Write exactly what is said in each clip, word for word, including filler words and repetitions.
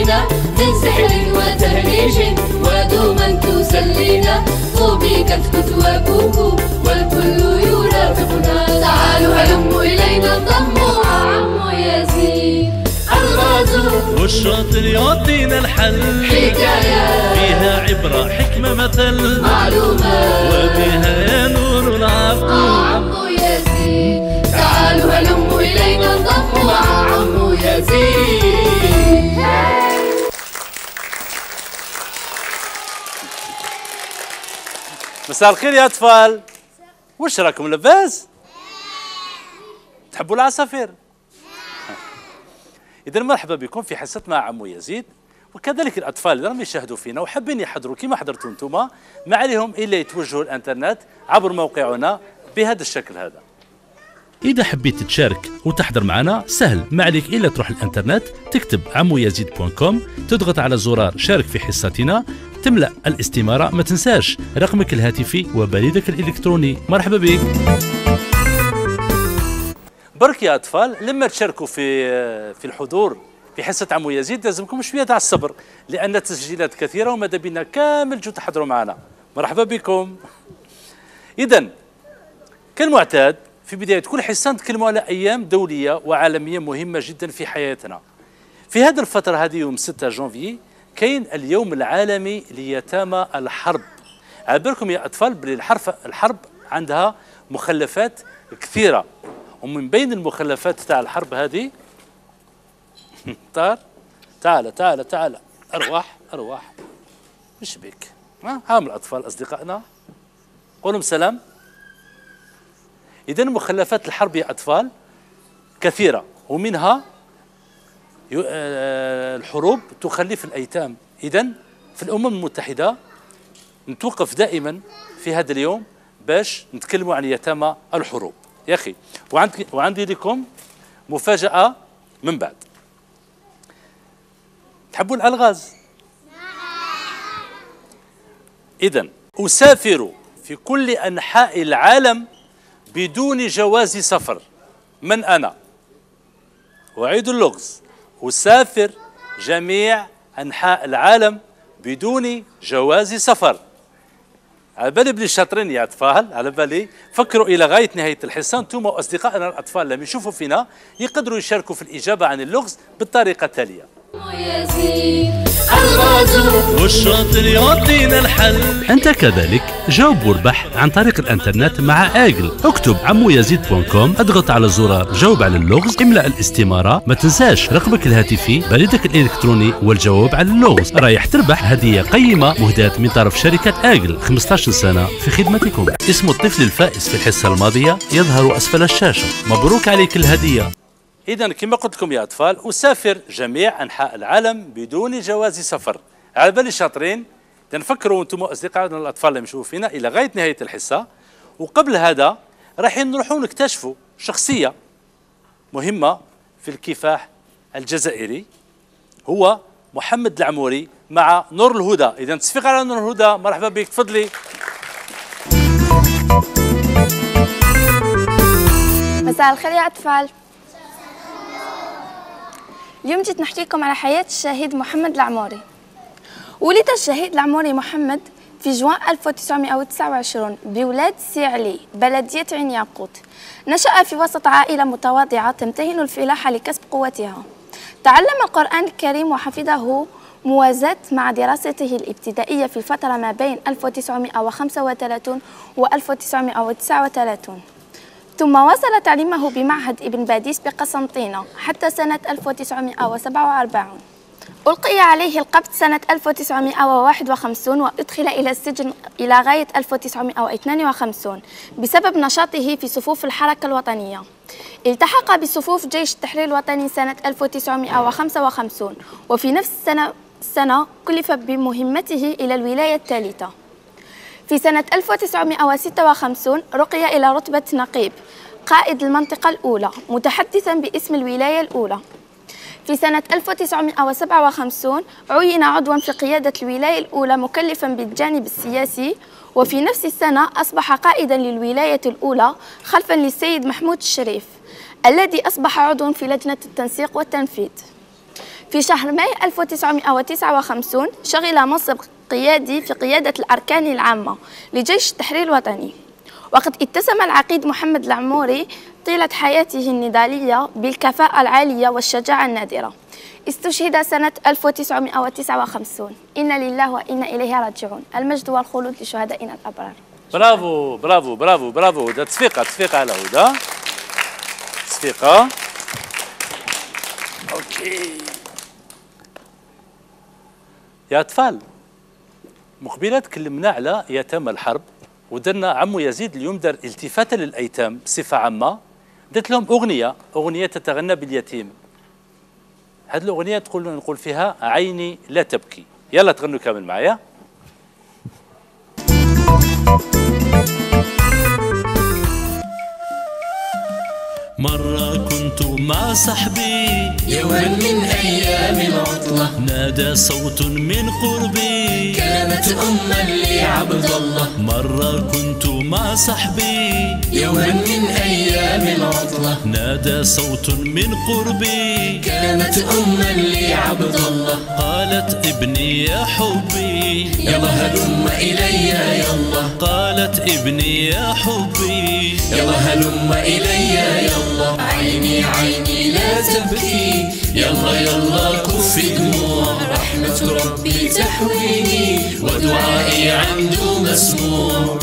علينا من سحر وتهريج ودوما تسلينا طوبى كتكت وكوكو والكل يرافقنا تعالوا هلموا إلينا انضموا عمو يزيد الغازو والشاطر يعطينا الحل حكاية فيها عبرة حكمة مثل معلومات وبها نور العقل عمو يزيد تعالوا هلموا إلينا انضموا مع عمو يزيد. مساء الخير يا أطفال، وش راكم لاباس؟ تحبوا العصافير؟ إذا مرحبا بكم في حصة مع عمو يزيد، وكذلك الأطفال اللي راهم يشاهدوا فينا وحابين يحضروا كما حضرتوا انتم، ما عليهم إلا يتوجهوا الإنترنت عبر موقعنا بهذا الشكل هذا. إذا حبيت تشارك وتحضر معنا سهل، ما عليك إلا تروح الإنترنت تكتب عمو يزيد دوت كوم، تضغط على زرار شارك في حصتنا، تملأ الاستمارة، ما تنساش رقمك الهاتفي وبريدك الإلكتروني. مرحبا بك. برك يا أطفال، لما تشاركوا في في الحضور في حصة عمو يزيد لازمكم شوية تاع الصبر، لأن التسجيلات كثيرة وماذا بينا كامل جو تحضروا معنا. مرحبا بكم. إذا كالمعتاد في بداية كل حصة نتكلموا على أيام دولية وعالمية مهمة جدا في حياتنا. في هذه الفترة هذه يوم ستة جانفي كاين اليوم العالمي ليتامى الحرب. على بالكم يا أطفال بلي الحرب الحرب عندها مخلفات كثيرة، ومن بين المخلفات تاع الحرب هذه طار تعال تعال تعال أرواح أرواح مش بك ها هام الأطفال أصدقائنا قولهم سلام. إذن مخلفات الحرب يا أطفال كثيرة، ومنها الحروب تخلف الأيتام. إذن في الأمم المتحدة نتوقف دائما في هذا اليوم باش نتكلموا عن يتامى الحروب يا أخي. وعندي, وعندي لكم مفاجأة من بعد. تحبوا الألغاز؟ إذن أسافر في كل أنحاء العالم بدون جواز سفر. من أنا؟ أعيد اللغز. أسافر جميع أنحاء العالم بدون جواز سفر. على بالي بلي شاطرين يا أطفال، على بالي فكروا إلى غاية نهاية الحصة أنتم وأصدقائنا الأطفال لما يشوفوا فينا يقدروا يشاركوا في الإجابة عن اللغز بالطريقة التالية. والشاطر يعطينا الحل. أنت كذلك جاوب واربح عن طريق الإنترنت مع آجل. اكتب عمو يزيد دوت كوم، اضغط على زرار جاوب على اللغز، املأ الاستمارة، ما تنساش رقمك الهاتفي، بريدك الإلكتروني والجواب على اللغز. رايح تربح هدية قيمة مهداة من طرف شركة آجل، خمسة عشر سنة في خدمتكم. اسم الطفل الفائز في الحصة الماضية يظهر أسفل الشاشة. مبروك عليك الهدية. إذا كما قلت لكم يا أطفال أسافر جميع أنحاء العالم بدون جواز سفر. على بالي شاطرين. إذا فكروا أنتم أصدقائنا الأطفال اللي يشوفوا فينا إلى غاية نهاية الحصة. وقبل هذا رايحين نروحوا نكتشفوا شخصية مهمة في الكفاح الجزائري، هو محمد العموري مع نور الهدى. إذا تصفيق على نور الهدى. مرحبا بك، تفضلي. مساء الخير يا أطفال. اليوم جيت نحكي لكم على حياة الشهيد محمد العموري. ولد الشهيد العموري محمد في جوان ألف وتسعمائة وتسعة وعشرين بولاد سي علي بلدية عين ياقوت. نشأ في وسط عائلة متواضعة تمتهن الفلاحة لكسب قوتها. تعلم القرآن الكريم وحفظه موازاة مع دراسته الابتدائية في الفترة ما بين ألف وتسعمائة وخمسة وثلاثين و ألف وتسعمائة وتسعة وثلاثين، ثم واصل تعليمه بمعهد ابن باديس بقسنطينة حتى سنة ألف وتسعمائة وسبعة وأربعين. ألقي عليه القبض سنة ألف وتسعمائة وواحد وخمسين وأدخل إلى السجن إلى غاية ألف وتسعمائة واثنين وخمسين بسبب نشاطه في صفوف الحركة الوطنية. التحق بصفوف جيش التحرير الوطني سنة ألف وتسعمائة وخمسة وخمسين، وفي نفس السنة السنة كلف بمهمته إلى الولاية الثالثة. في سنة ألف وتسعمائة وستة وخمسين رقي إلى رتبة نقيب قائد المنطقة الأولى متحدثا باسم الولاية الأولى. في سنة ألف وتسعمائة وسبعة وخمسين عين عضوا في قيادة الولاية الأولى مكلفا بالجانب السياسي، وفي نفس السنة أصبح قائدا للولاية الأولى خلفا للسيد محمود الشريف الذي أصبح عضوا في لجنة التنسيق والتنفيذ. في شهر ماي ألف وتسعمائة وتسعة وخمسين شغل منصب قيادي في قيادة الأركان العامة لجيش التحرير الوطني. وقد اتسم العقيد محمد العموري طيلة حياته النضالية بالكفاءة العالية والشجاعة النادرة. استشهد سنة ألف وتسعمائة وتسعة وخمسين. إنا لله وإنا إليه راجعون. المجد والخلود لشهدائنا الأبرار. برافو برافو برافو برافو هدى. تصفيقة تصفيقة على هدى. تصفيقة. أوكي. يا أطفال، مقبلة تكلمنا على يتامى الحرب، ودرنا عمو يزيد اليوم دار التفاتة للأيتام بصفة عامة، درت لهم أغنية أغنية تتغنى باليتيم. هذه الأغنية تقول نقول فيها عيني لا تبكي. يلا تغنوا كامل معايا. مرة كنت مع صحبي يوما من أيام العطلة، نادى صوت من قربي كانت أما لعبد الله. مرة كنت مع صحبي يوما من أيام العطلة، نادى صوت من قربي كانت أما لعبد الله. قالت ابني يا حبي يلا هلم إلي يلا، قالت ابني يا حبي يلا هلم إلي يلا. عيني عيني لا تبكي، يلا يلا كف دموع، رحمة ربي تحويني ودعائي عنده مسموع.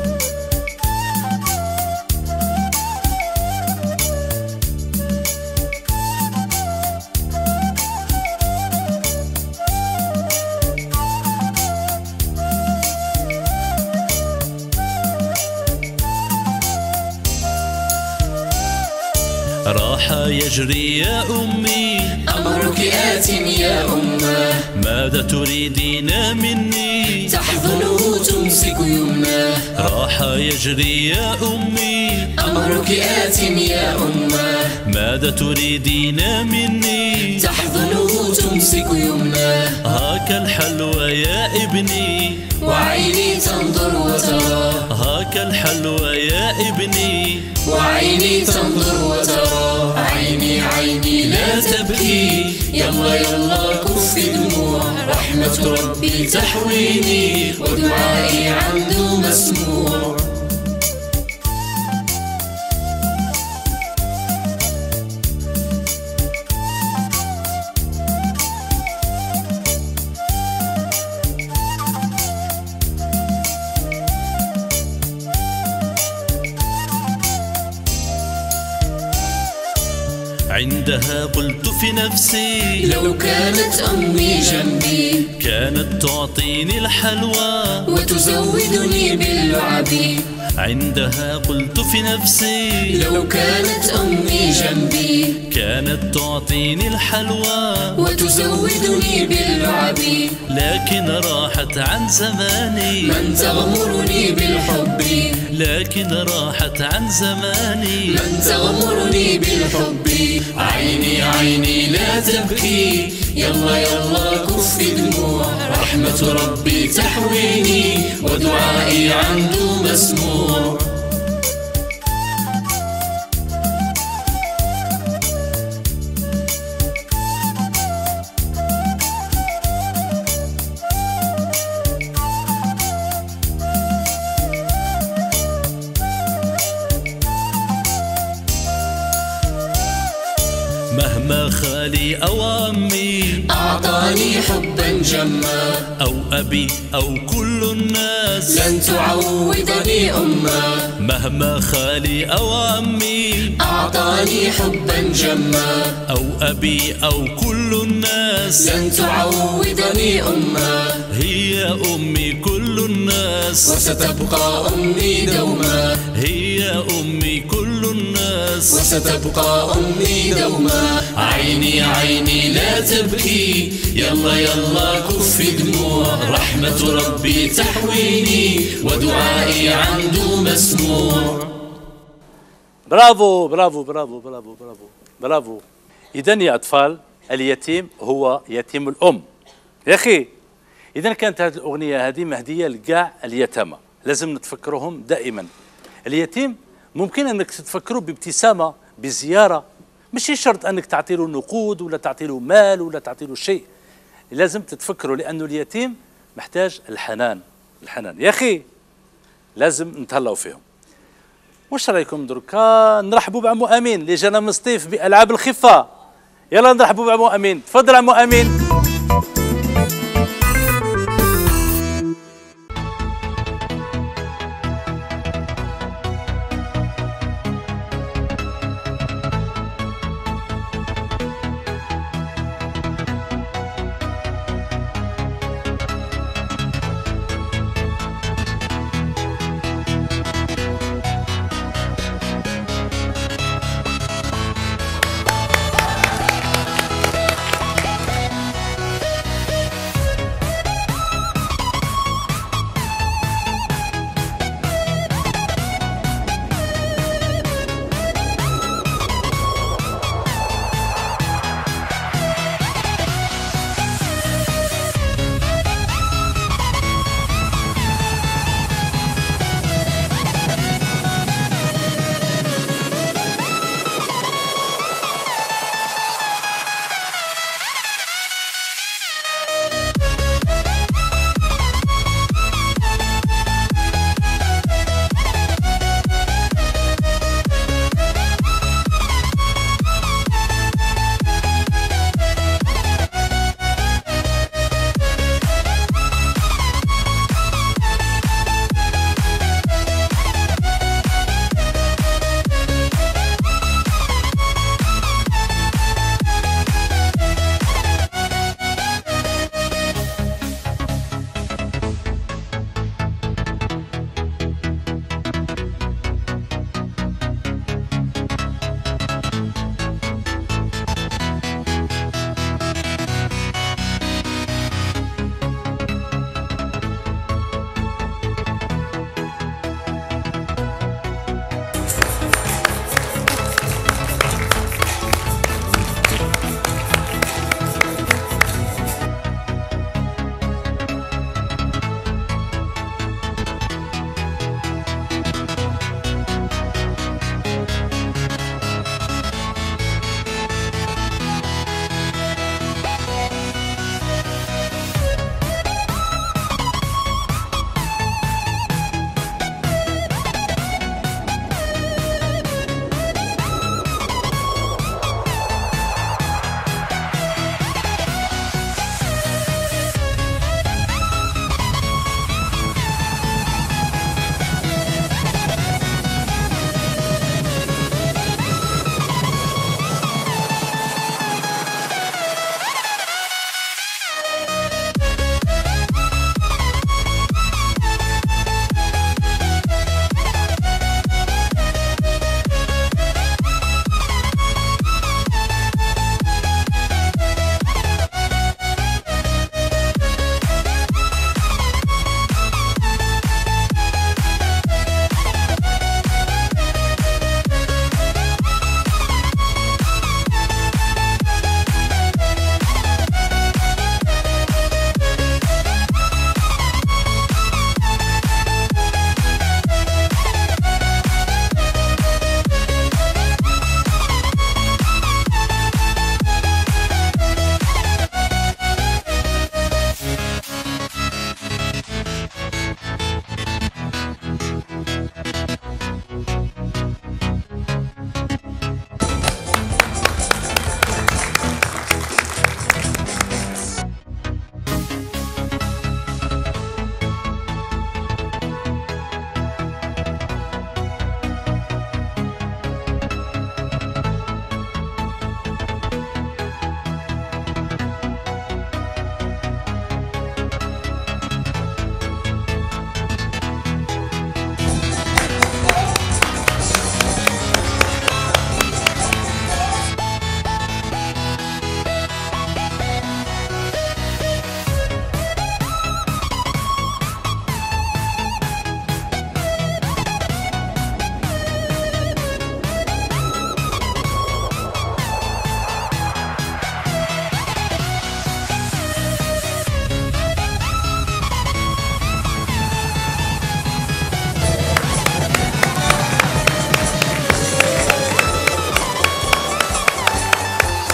راح يجري يا أمي أمرك آت يا أماه، ماذا تريدين مني تحضنه تمسك يمناه. راح يجري يا أمي أمرك آت يا أماه، ماذا تريدين مني تحضنه تمسك يمناه. هاك الحلوى يا ابني وعيني تنظر وترى، هاك الحلوى يا ابني وعيني تنظر وترى. عيني عيني لا تبكي، يلا يلا كف دموع، رحمة ربي تحويني ودعائي عنده مسموع. عندها قلت في نفسي لو كانت أمي جنبي، كانت تعطيني الحلوى وتزودني باللعب. عندها قلت في نفسي لو كانت أمي جنبي، كانت تعطيني الحلوى وتزودني باللعب. لكن راحت عن زماني من تغمرني بالحب، لكن راحت عن زماني من تغمرني بالحب. عيني عيني لا تبكي، يلا يلا كف دموع، رحمة ربي تحويني ودعائي عنده مسموع. مهما خالي أو عمي أعطاني حبا جما، أو أبي أو كل الناس لن تعوضني أما. مهما خالي أو عمي أعطاني حبا جما، أو أبي أو كل الناس لن تعوضني أما. هي أمي كل الناس وستبقى أمي دوما، هي أمي كل الناس وستبقى أمي دوما. عيني عيني لا تبكي، يلا يلا كف دموع، رحمة ربي تحويني ودعائي عنده مسموع. برافو برافو برافو برافو برافو برافو. إذا يا أطفال، اليتيم هو يتيم الأم. يا أخي، إذا كانت هذه الأغنية هذه مهدية لكاع اليتامى، لازم نتفكرهم دائما. اليتيم ممكن أنك تتفكروا بابتسامة، بزيارة، ماشي شرط انك تعطي له نقود ولا تعطي له مال ولا تعطي له شيء، لازم تتفكروا لانه اليتيم محتاج الحنان. الحنان يا اخي لازم نتهلاو فيهم. واش رايكم دركا نرحبوا بعمو امين اللي جانا من سطيف بالعاب الخفه؟ يلا نرحبوا بعمو امين، تفضل عمو امين.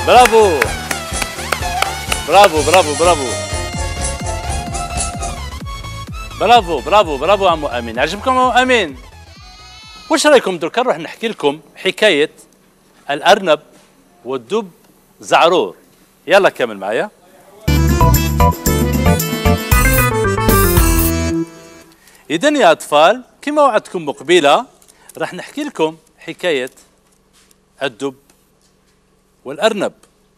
برافو برافو برافو برافو برافو برافو برافو عمو امين. عجبكم عمو امين؟ واش رايكم دركا نروح نحكي لكم حكايه الارنب والدب زعرور. يلا كمل معايا. اذا يا اطفال كما وعدتكم مقبله راح نحكي لكم حكايه الدب والارنب.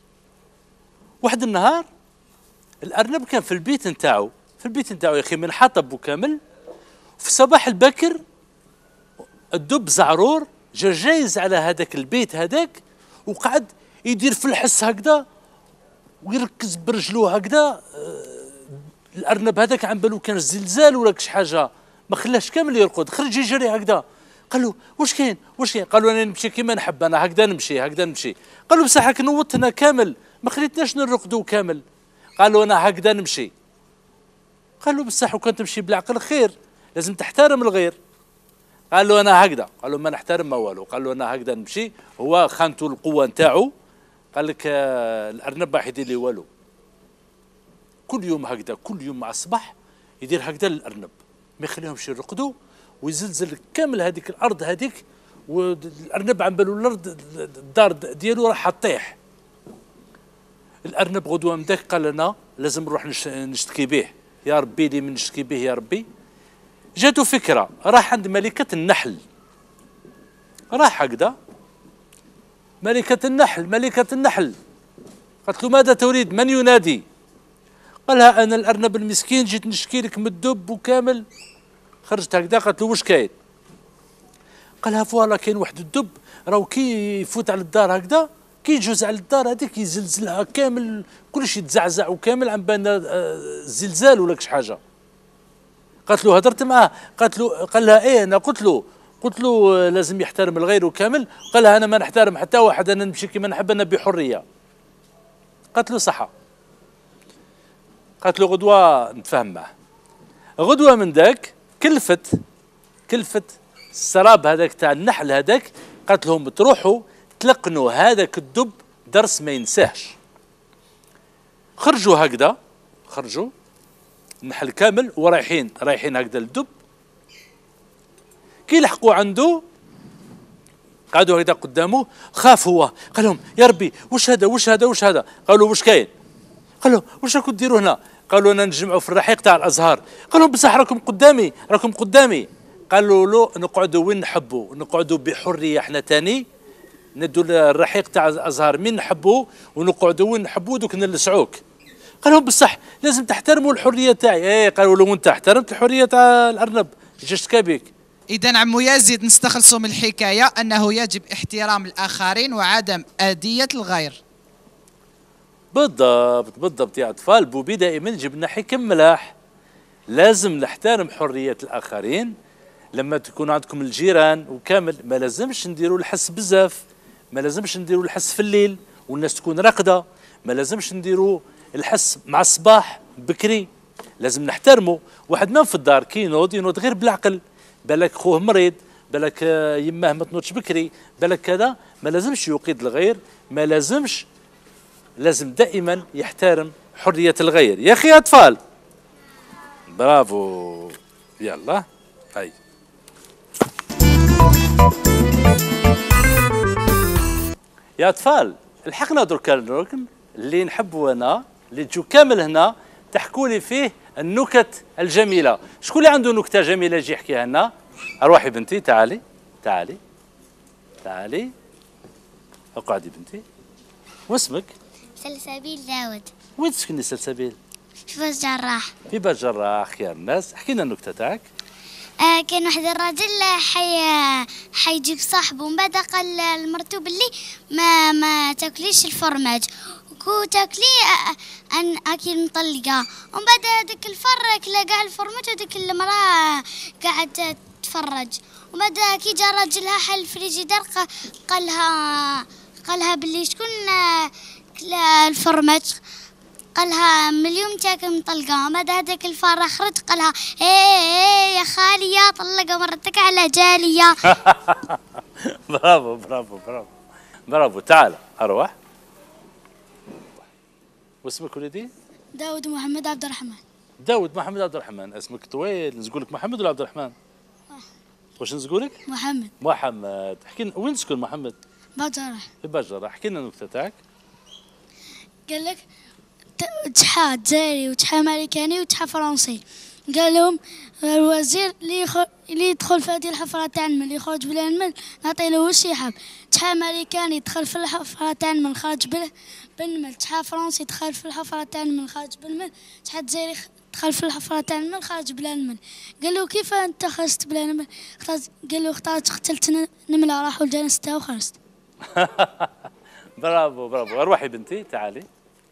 واحد النهار الارنب كان في البيت نتاعو، في البيت نتاعو يا اخي من حطب وكامل. في الصباح الباكر الدب زعرور جا جايز على هذاك البيت هذاك وقعد يدير في الحس هكذا ويركز برجلو هكذا. الارنب هذاك عم بالو كان زلزال ولا كش حاجه، ما خلاش كامل يرقد، خرج يجري هكذا. قال له واش كاين واش كاين؟ قالوا انا نمشي كيما نحب، انا هكذا نمشي هكذا نمشي. قال له بصح راك نوضتنا كامل ما خليتناش نرقدوا كامل. قالوا انا هكذا نمشي. قال له بصح وكان تمشي بالعقل خير، لازم تحترم الغير. قال له انا هكذا. قال له ما نحترم ما والو. قال له انا هكذا نمشي. هو خانته القوه نتاعو، قال لك آه الارنب راح يدير لي والو. كل يوم هكذا، كل يوم مع الصباح يدير هكذا للارنب، ما يخليهمش يرقدوا ويزلزل كامل هذيك الارض هذيك. والارنب عم بالو الارض الدار ديالو راح تطيح. الارنب غدوه من ذاك قال لنا لازم نروح نشتكي به، يا ربي لي من نشتكي به يا ربي. جاتو فكره، راح عند ملكه النحل. راح هكذا ملكه النحل، ملكه النحل قالت له ماذا تريد؟ من ينادي؟ قالها انا الارنب المسكين جيت نشكي لك من الدب وكامل. خرجت هكذا قالت له واش كاين؟ قالها فوالا كاين واحد الدب راهو كي يفوت على الدار هكذا، كي يجوز على الدار هذيك يزلزلها كامل، كلشي يتزعزع وكامل عم بان زلزال ولا كش حاجه. قالت له هدرت معاه؟ قالت له قال لها ايه انا قلت له قلت له لازم يحترم الغير وكامل. قال لها انا ما نحترم حتى واحد، انا نمشي كيما نحب انا بحريه. قالت له صحه. قالت له غدوه نتفاهم معاه. غدوه من ذاك كلفت كلفت السراب هذاك تاع النحل هذاك، قالت لهم تروحوا تلقنوا هذاك الدب درس ما ينساهش. خرجوا هكذا، خرجوا النحل كامل ورايحين رايحين هكذا للدب. كي لحقوا عنده قعدوا هكذا قدامه، خاف هو، قال لهم يا ربي واش هذا واش هذا واش هذا؟ قالوا واش كاين؟ قالوا واش راكم ديروا هنا؟ قالوا انا نجمعوا في الرحيق تاع الازهار. قال لهم بصح راكم قدامي راكم قدامي. قالوا له نقعدوا وين نحبوا، نقعدوا بحريه احنا تاني، ندوا الرحيق تاع الازهار من نحبوا ونقعدوا وين نحبوا دوك نلسعوك. قال لهم بصح لازم تحترموا الحريه تاعي. ايه قالوا له وانت احترمت الحريه تاع الارنب ايش اشتكى بك؟ إذا عمو يزيد نستخلصوا من الحكاية أنه يجب احترام الآخرين وعدم أذية الغير. بالضبط بالضبط يا أطفال. بوبي دائما يجيب لنا حكم ملاح. لازم نحترم حرية الآخرين. لما تكون عندكم الجيران وكامل ما لازمش نديروا الحس بزاف، ما لازمش نديروا الحس في الليل والناس تكون راقدة، ما لازمش نديروا الحس مع الصباح بكري. لازم نحترمه. واحد ما في الدار كي ينوض ينوض غير بالعقل، بالك خوه مريض، بالك يماه ما تنوضش بكري، بالك كذا. ما لازمش يقيد الغير، ما لازمش، لازم دائما يحترم حرية الغير. يا أخي أطفال برافو. يلا هاي يا أطفال الحقنا دركا الركن اللي نحبه أنا اللي تجو كامل هنا تحكوا لي فيه النكت الجميلة. شكون اللي عنده نكتة جميلة يجي يحكيها لنا؟ أروحي بنتي تعالي تعالي تعالي اقعدي بنتي. واسمك؟ سلسبيل داود. وين تسكني سلسبيل؟ في باش جراح. في باش جراح. خير الناس. احكي لنا النكتة تاعك. آه كان واحد الراجل حي حيجيب صاحبه، ومن بعد قال لمرتو باللي ما ما تاكليش الفرماج كو تاكلي ان اكل مطلقه. ومن بعد هذاك الفر كلا كاع الفرماج وديك المراه قاعد تتفرج. ومن بعد كي جا راجلها حل الفريجيدار قالها قالها باللي شكون كلا الفرماج؟ قالها مليون تاكل مطلقه. ومن بعد هذاك الفار خرج قالها ايه ايه يا خاليه طلقه مرتك على جاليه. برافو برافو برافو برافو. تعال اروح واسمك وليدي؟ داود محمد عبد الرحمن. داود محمد عبد الرحمن، اسمك طويل، نقول لك محمد ولا عبد الرحمن؟ واش نقول لك؟ محمد. محمد، احكي لنا وين تسكن محمد؟ بجرح. في بجرة، احكي لنا النكتة تاعك. قال لك تحا جزائري وتحا امريكاني وتحا فرنسي، قال لهم الوزير اللي يخرج اللي يدخل في هذه الحفره تاع المال يخرج بلا المال نعطي له واش يحب. تحا امريكاني يدخل في الحفره تاع المال خارج بلا بالمال، تحا فرنسي دخل في الحفره تاع المال خارج بالمال، تحا جزائري دخل في الحفره تاع المال خارج بلا المال. قال له كيف انت خرجت بلا المال؟ قال له اختارت قتلت نمله راحوا لجنازتها وخرجت. برافو برافو، اروحي بنتي تعالي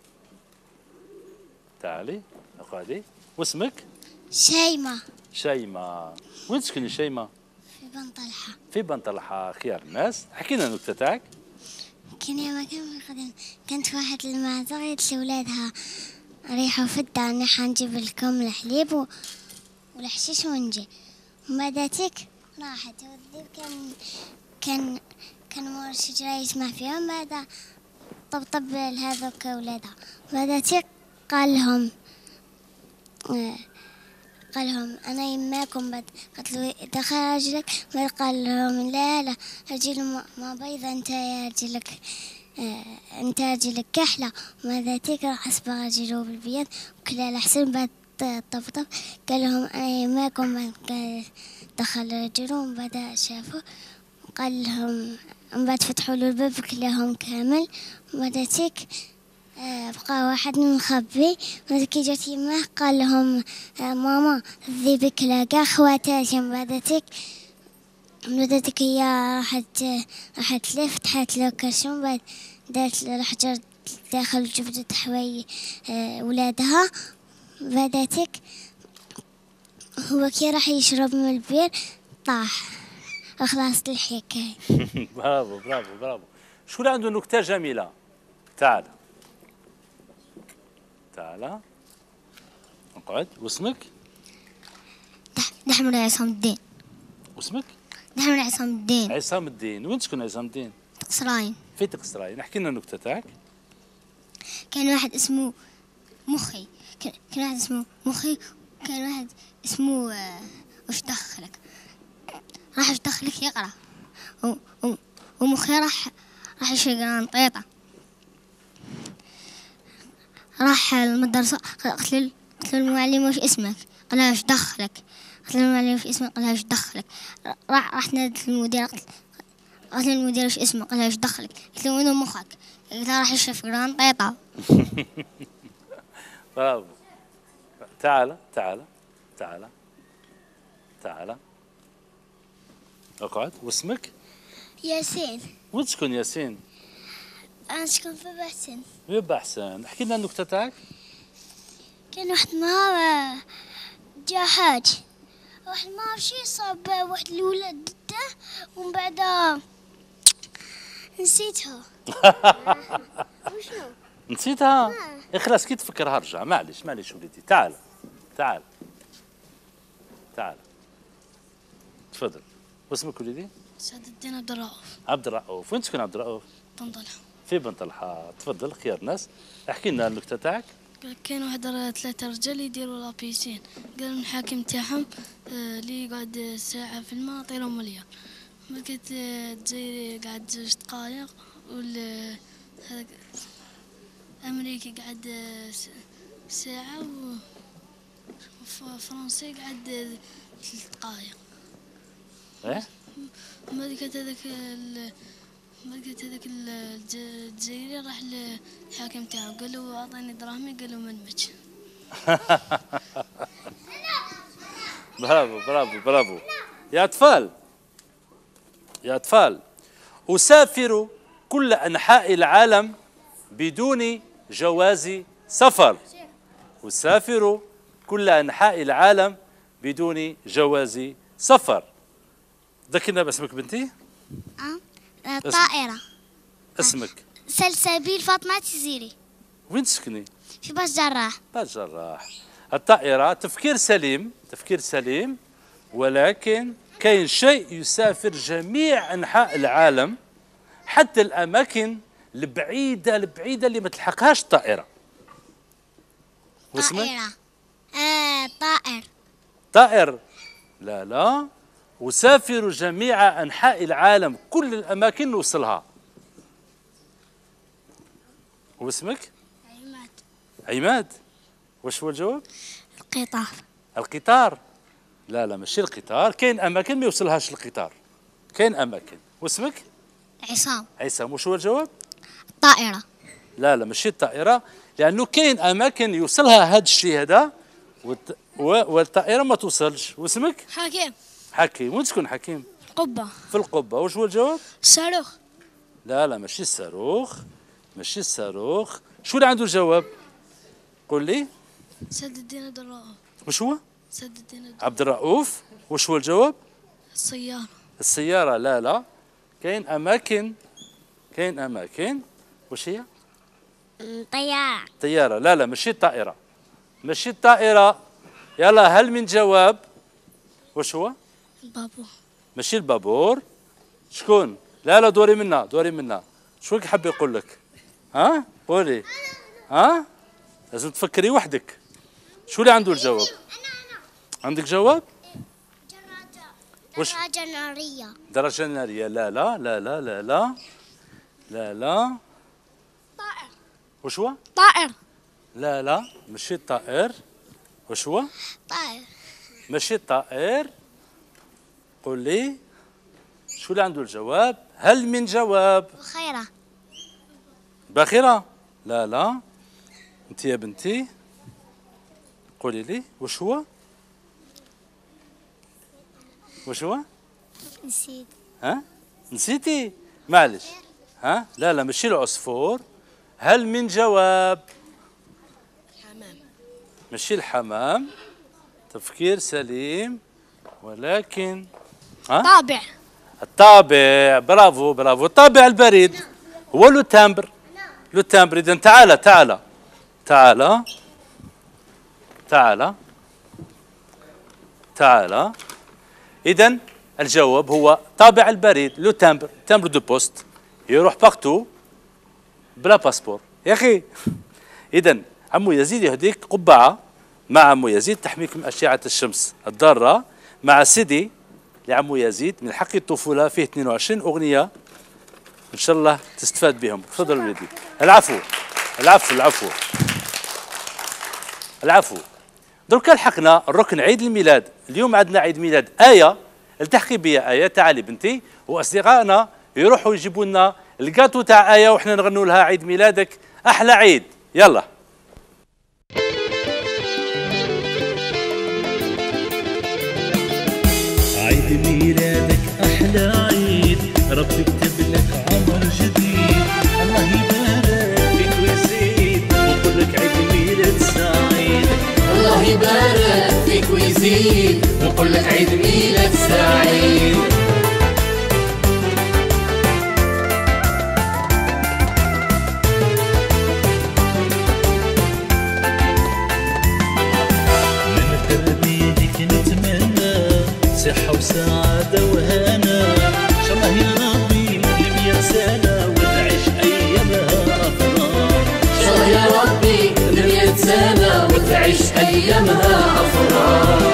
تعالي اقعدي. واسمك؟ شيماء. شيماء، وين تسكني شيماء؟ في بنطلحة. في بنطلحة، خيار الناس. احكي لنا النكتة تاعك. كان يوم كان خدم كانت في واحد المعزة قالت لولادها ريحوا في الدار نحن نجيب لكم الحليب و... والحشيش ونجي. وبعداتك راحت والذيب كان كان كان مور الشجرة يسمع فيهم، بعد طبطب لهذوك ولادها. بعداتك قال لهم آه قال لهم أنا يماكم. بعد قالت له دخل رجلك، بعد قال لهم لا لا رجل ما بيضة أنت يا رجلك آه أنت رجلك كحلة. وذاتك راح أصبغ رجله بالبيض وكلا الحسن. بعد طبطب قال لهم أنا يماكم. بعد دخل رجلهم بعد شافوا قال لهم من بعد فتحوا له الباب كلهم كامل. وبعداتك آه بقى واحد مخبي. كي جات يماه قال لهم آه ماما الذيب كلا كاع خواتاتهم. بعداتك بعداتك هي راحت راحت ليه فتحت له كرشهم. بعد دارت له الحجر داخل جبدة حواي آه ولادها. بعداتك هو كي راح يشرب من البير طاح. خلاص الحكاية. برافو برافو برافو. شكون عنده نكتة جميلة؟ تعال تعال اقعد. واسمك؟ نحمد عصام الدين. واسمك؟ نحمد عصام الدين. عصام الدين، وين تسكن عصام الدين؟ تقصراين. في تقصراين، احكي لنا النكتة تاعك. كان واحد اسمه مخي كان واحد اسمه مخي كان واحد اسمه آه وش دخلك راح وش دخلك يقرأ و... و... ومخي راح راح يشقران طيطة. راح المدرسة قلت له قلت له المعلم وش اسمك؟ قال لها وش دخلك؟ قلت له المعلم وش اسمك؟ قال لها وش دخلك؟ راح راح نادت المدير قلت له المدير وش اسمك؟ قال لها وش دخلك؟ قلت له وين مخك؟ قلت له راح يشقران طيطة. برافو. تعال تعال تعال تعال اقعد. واسمك؟ ياسين. وين تسكن ياسين؟ أنا أسكن في بحسن. في بحسن، احكي لنا النكتة تاعك. كان واحد النهار جا حاج واحد ما عرف شي صاب واحد الولد ضده ومن بعد نسيتها. وشنو؟ نسيتها؟ إيه خلاص كي تفكرها رجع. معليش معليش وليدي. تعال تعال تعال تفضل. واسمك وليدي؟ سعد الدين عبد الرؤوف. عبد الرؤوف، وين تسكن عبد الرؤوف؟ بنطلحة. في بنطلحة، تفضل خيار ناس. احكي لنا النكتة تاعك. كان واحد ثلاثة رجال يديروا لابيسين، قال الحاكم تاعهم اللي يقعد ساعة في الماء طيروا مليار. بقيت الجزائري قعد زوج دقايق وال هذاك الامريكي قعد ساعة وفرنسي قعد ثلاث دقايق. ايه؟ ما لقيت هذاك ما لقيت هذاك الجزائري راح للحاكم تاعو قال له اعطيني دراهمي، قال له ما نمتش. برافو برافو برافو. يا اطفال يا اطفال، اسافر كل انحاء العالم بدون جواز سفر. اسافر كل انحاء العالم بدون جواز سفر. ذكرنا باسمك بنتي؟ اه طائرة. اسمك؟ سلسبيل فاطمة تزيري. وين تسكني؟ في باش جراح. باش جراح. الطائرة تفكير سليم، تفكير سليم، ولكن كاين شيء يسافر جميع أنحاء العالم حتى الأماكن البعيدة البعيدة اللي ما تلحقهاش الطائرة. واسمك؟ طائرة. آه طائر. طائر. لا لا. أسافر جميع أنحاء العالم، كل الأماكن نوصلها. واسمك؟ عماد. عماد. واش هو الجواب؟ القطار. القطار. لا لا ماشي القطار، كاين أماكن ما يوصلهاش القطار. كاين أماكن. واسمك؟ عصام. عصام. واش هو الجواب؟ طائرة. لا لا ماشي الطائرة، لأنه كاين أماكن يوصلها هذا الشيء هذا والط... والطائرة ما توصلش. واسمك؟ حكيم. حكيم. وين تكون حكيم؟ قبة. في القبة. واش هو الجواب؟ صاروخ. لا لا ماشي الصاروخ، ماشي الصاروخ. شو اللي عنده الجواب؟ قول لي. سد الدين عبد الرؤوف. واش هو؟ سد الدين عبد الرؤوف. واش هو الجواب؟ السيارة. السيارة. لا لا كاين أماكن، كاين أماكن. واش هي؟ طيارة. طيارة. لا لا ماشي الطائرة، ماشي الطائرة. يلا هل من جواب؟ واش هو؟ البابور. ماشي البابور. شكون؟ لا لا دوري منا، دوري منا. شكون حاب يقول لك؟ ها؟ قولي. ها؟ لازم تفكري وحدك. شو اللي عنده الجواب؟ عندك جواب؟ وش؟ دراجة نارية. درجة نارية. لا لا لا لا لا لا لا لا. طائر. وش هو؟ طائر. لا لا ماشي الطائر. وش هو؟ طائر. ماشي الطائر. قول لي شو اللي عنده الجواب؟ هل من جواب؟ بخيرة. باخرة. لا لا انت يا بنتي قولي لي وش هو؟ وش هو؟ نسيت. ها؟ نسيتي؟ معلش. ها؟ لا لا ماشي العصفور. هل من جواب؟ الحمام. ماشي الحمام. تفكير سليم ولكن ها؟ طابع. الطابع. برافو برافو. الطابع البريد هو لو تامبر. لو تامبر. إذا تعال تعال تعال تعال تعال. إذا الجواب هو طابع البريد، لو تامبر، تامبر دو بوست، يروح باغتو بلا باسبور يا أخي. إذا عمو يزيد يهديك قبعة مع عمو يزيد تحميك من أشعة الشمس الضارة، مع سيدي لعمو يزيد من حق الطفولة، فيه اثنين وعشرين أغنية إن شاء الله تستفاد بهم. تفضل ولدي. العفو العفو العفو العفو. درك لحقنا الركن عيد الميلاد. اليوم عندنا عيد ميلاد آية. التحقي بيا آية. تعالي بنتي. وأصدقائنا يروحوا يجيبوا لنا الكاتو تاع آية وإحنا نغنوا لها عيد ميلادك أحلى عيد. يلا. عيد ميلادك أحلى عيد، ربي كتب لك عمر جديد، الله يبارك فيك ويزيد ويقول لك عيد ميلاد سعيد. الله يبارك فيك ويزيد ويقول لك عيد ميلاد سعيد. من تربيتك نتمنى صحة وسعادة وهنا، إن شاء الله يا ربي لمية سنة وتعيش أيامها أفراح. إن شاء الله يا ربي لمية سنة وتعيش أيامها أفراح.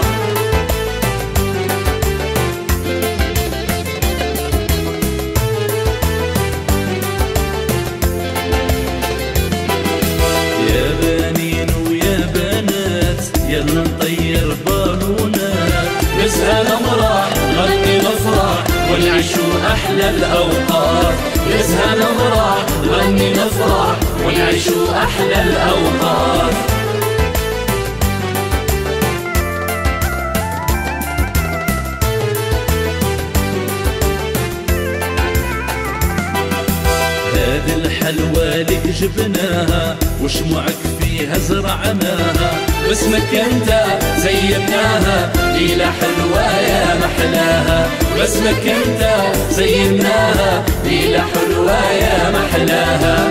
يا بنين ويا بنات يلا نطير بالونات، نسهى نمرح نغني نفرح ونعيشوا أحلى الأوقات. نسهى نمرح نغني نفرح ونعيشوا أحلى الأوقات. هذه الحلوى لك جبناها وشموعك فيها زرعناها، باسمك انت زيناها ليلة حلوة يا محلاها. باسمك انت زيناها ليلة حلوة يا محلاها.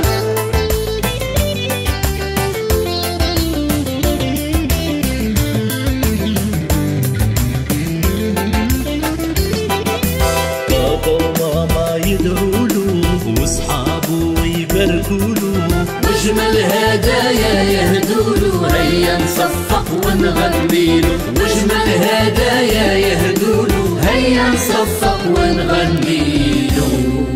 بابا وماما يدعوا له واصحابه يباركوا له، وجمل هدايا يهدولو هيا نصفق ونغنيلو وجمل هدايا يهدولو هيا نصفق ونغنيلو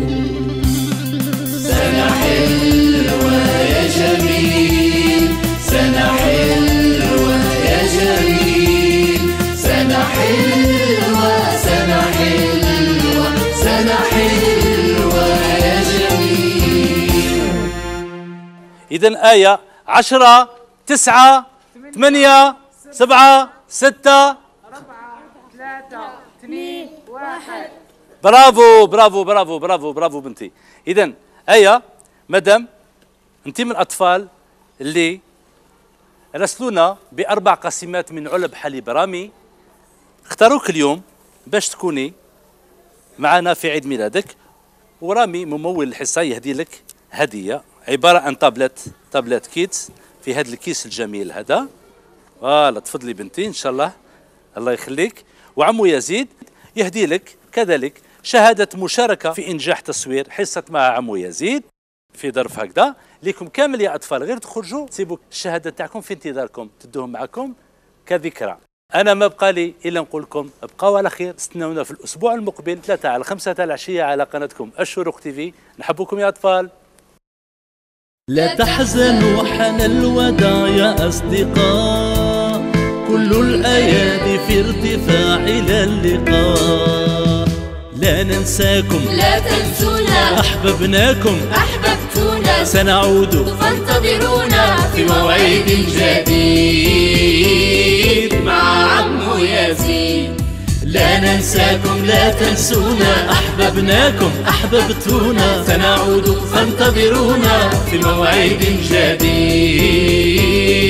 سنة حلوة يا جميل سنة حلوة يا جميل سنة حلوة سنة حلوة سنة حلوة يا جميل. إذا آية عشرة تسعة ثمانية سبعة ستة برافو برافو برافو برافو برافو بنتي. إذا آية مدام أنت من الأطفال اللي رسلونا بأربع قسيمات من علب حليب رامي، اختاروك اليوم باش تكوني معنا في عيد ميلادك، ورامي ممول الحصة يهدي لك هدية عبارة عن تابلت تابلت كيتس في هذا الكيس الجميل هذا. فوالا تفضلي بنتي إن شاء الله الله يخليك. وعمو يزيد يهدي لك كذلك شهادة مشاركة في إنجاح تصوير حصة مع عمو يزيد في ظرف هكذا لكم كامل يا أطفال، غير تخرجوا تسيبوا الشهادة تاعكم في انتظاركم تدوهم معكم كذكرى. أنا ما بقى لي إلا نقول لكم ابقوا على خير، استنونا في الأسبوع المقبل ثلاثة على خمسة تاع العشية على قناتكم الشروق تيفي. نحبكم يا أطفال. لا تحزنوا حان الوداع يا أصدقاء، كل الأيادي في ارتفاع إلى اللقاء. لا ننساكم لا تنسونا أحببناكم أحببتونا سنعود فانتظرونا في موعد جديد مع عمو يزيد. لا ننساكم لا تنسونا أحببناكم أحببتونا سنعود فانتظرونا في موعد جديد.